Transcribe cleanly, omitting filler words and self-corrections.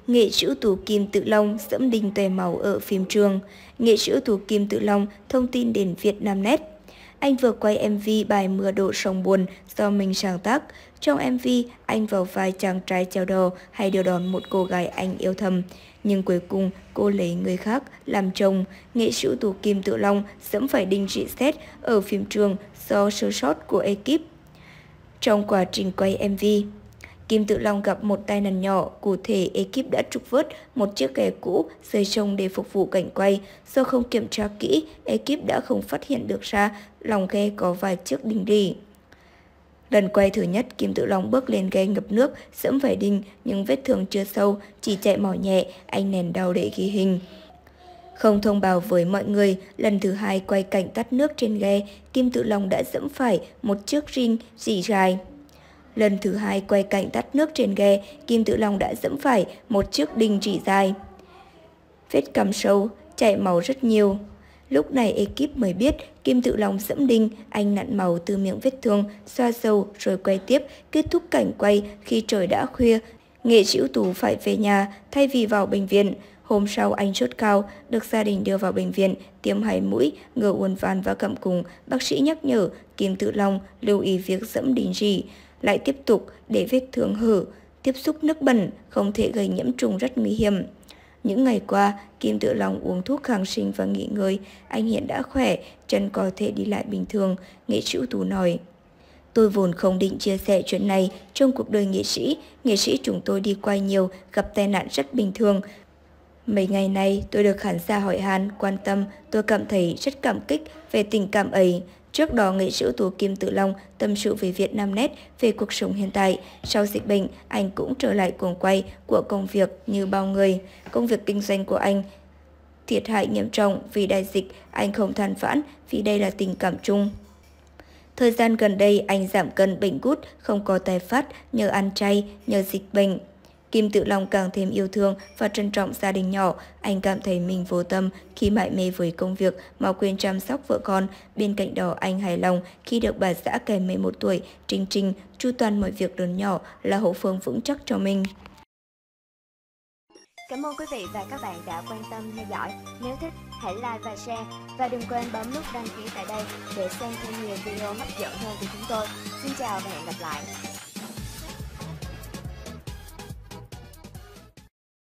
Nghệ sĩ ưu tú Kim Tự Long dẫm đinh toe máu ở phim trường. Nghệ sĩ ưu tú Kim Tự Long thông tin đến Vietnamnet. Anh vừa quay MV bài Mưa Đổ Sông Buồn do mình sáng tác. Trong MV, anh vào vai chàng trai treo đò hay đưa đón một cô gái anh yêu thầm. Nhưng cuối cùng, cô lấy người khác làm chồng. Nghệ sĩ ưu tú Kim Tự Long dẫm phải đinh trị xét ở phim trường do sơ sót của ekip. Trong quá trình quay MV, Kim Tự Long gặp một tai nạn nhỏ, cụ thể ekip đã trục vớt một chiếc ghe cũ rơi trông để phục vụ cảnh quay. Do không kiểm tra kỹ, ekip đã không phát hiện được ra lòng ghe có vài chiếc đinh rỉ. Lần quay thứ nhất, Kim Tự Long bước lên ghe ngập nước, dẫm phải đinh nhưng vết thương chưa sâu, chỉ chảy máu nhẹ, anh nén đau để ghi hình. Không thông báo với mọi người, lần thứ hai quay cảnh tắt nước trên ghe, Kim Tự Long đã dẫm phải một chiếc ring rỉ dài. Lần thứ hai quay cảnh tắt nước trên ghe, Kim Tự Long đã dẫm phải một chiếc đinh rỉ dài. Vết cắm sâu, chảy máu rất nhiều. Lúc này ekip mới biết Kim Tự Long dẫm đinh, anh nặn máu từ miệng vết thương, xoa dầu rồi quay tiếp, kết thúc cảnh quay khi trời đã khuya. Nghệ sĩ ưu tú phải về nhà thay vì vào bệnh viện. Hôm sau anh sốt cao, được gia đình đưa vào bệnh viện, tiêm 2 mũi, ngừa uốn ván và cặm cúm. Bác sĩ nhắc nhở Kim Tự Long lưu ý việc dẫm đinh rỉ, lại tiếp tục để vết thương hở, tiếp xúc nước bẩn, không thể gây nhiễm trùng rất nguy hiểm. Những ngày qua, Kim Tự Long uống thuốc kháng sinh và nghỉ ngơi, anh hiện đã khỏe, chân có thể đi lại bình thường, nghệ sĩ ưu tú nói. Tôi vốn không định chia sẻ chuyện này trong cuộc đời nghệ sĩ chúng tôi đi quay nhiều, gặp tai nạn rất bình thường. Mấy ngày nay tôi được khán giả hỏi han, quan tâm, tôi cảm thấy rất cảm kích về tình cảm ấy. Trước đó, nghệ sĩ ưu tú Kim Tự Long tâm sự với Vietnamnet về cuộc sống hiện tại. Sau dịch bệnh, anh cũng trở lại cuồng quay của công việc như bao người. Công việc kinh doanh của anh thiệt hại nghiêm trọng vì đại dịch, anh không than vãn vì đây là tình cảm chung. Thời gian gần đây, anh giảm cân bệnh gút, không có tái phát nhờ ăn chay, nhờ dịch bệnh. Kim Tự Long càng thêm yêu thương và trân trọng gia đình nhỏ. Anh cảm thấy mình vô tâm khi mải mê với công việc mà quên chăm sóc vợ con. Bên cạnh đó, anh hài lòng khi được bà xã kẻ 11 tuổi, Trinh Trinh, chu toàn mọi việc lớn nhỏ, là hậu phương vững chắc cho mình. Cảm ơn quý vị và các bạn đã quan tâm theo dõi. Nếu thích, hãy like và share. Và đừng quên bấm nút đăng ký tại đây để xem thêm nhiều video hấp dẫn hơn của chúng tôi. Xin chào và hẹn gặp lại.